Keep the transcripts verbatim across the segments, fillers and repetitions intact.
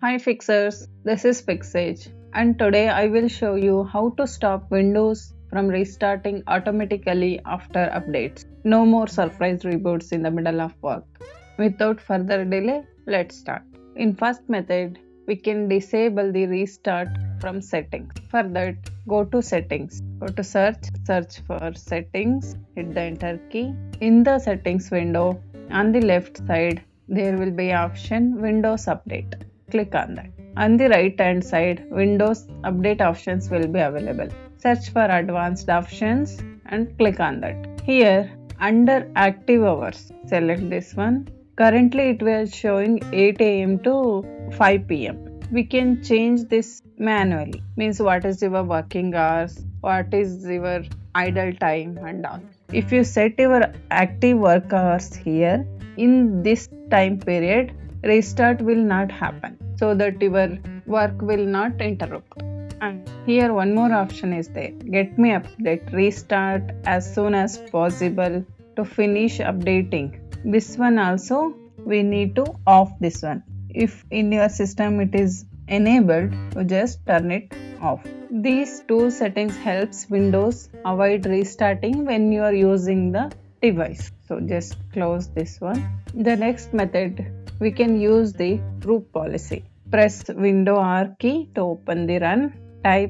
Hi Fixers, this is Fixage, and today I will show you how to stop Windows from restarting automatically after updates. No more surprise reboots in the middle of work. Without further delay, let's start. In first method, we can disable the restart from settings. For that, go to settings. Go to search, search for settings, hit the enter key. In the settings window, on the left side, there will be option Windows Update. Click on that. On the right hand side, Windows Update options will be available. Search for advanced options and click on that. Here, under active hours, select this one. Currently, it was showing eight A M to five P M We can change this manually. Means what is your working hours, what is your idle time and all. If you set your active work hours here, in this time period, restart will not happen, so that your work will not interrupt. And here one more option is there, get me update, restart as soon as possible to finish updating. This one also we need to off this one. If in your system it is enabled, you just turn it off. These two settings helps Windows avoid restarting when you are using the device. So just close this one. The next method, we can use the group policy. Press Window R key to open the run. Type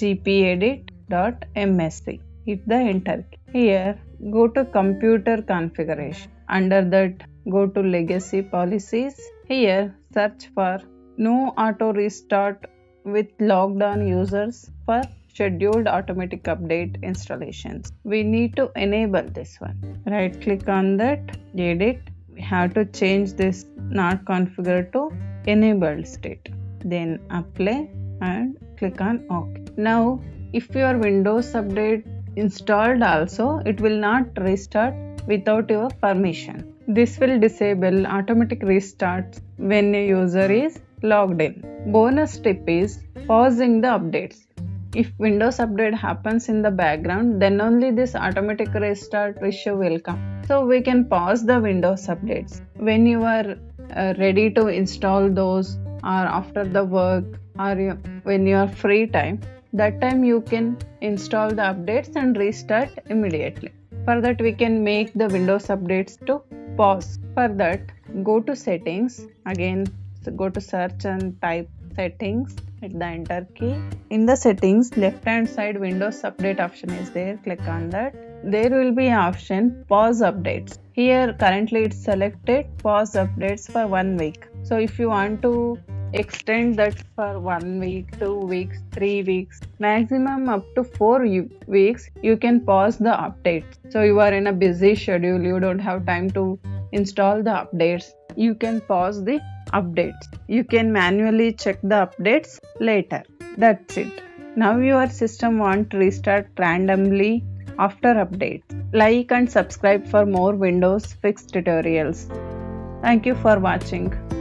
gpedit dot m s c. Hit the enter key. Here, go to computer configuration. Under that, go to legacy policies. Here, search for no auto restart with logged on users for scheduled automatic update installations. We need to enable this one. Right click on that, edit. We have to change this not configured to enabled state. Then apply and click on OK. Now, if your Windows update installed also, it will not restart without your permission. This will disable automatic restarts when a user is logged in. Bonus tip is pausing the updates. If Windows update happens in the background, then only this automatic restart issue will come. So we can pause the Windows updates. When you are uh, ready to install those, or after the work, or you, when you are free time, that time you can install the updates and restart immediately. For that, we can make the Windows updates to pause. For that, go to settings. Again, so go to search and type settings. Hit the enter key. In the settings, left hand side Windows update option is there. Click on that. There will be option pause updates. Here currently it's selected pause updates for one week. So if you want to extend that for one week, two weeks, three weeks, maximum up to four weeks, you can pause the updates. So you are in a busy schedule, you don't have time to install the updates, you can pause the updates. You can manually check the updates later. That's it. Now your system won't restart randomly after updates. Like and subscribe for more Windows Fix tutorials. Thank you for watching.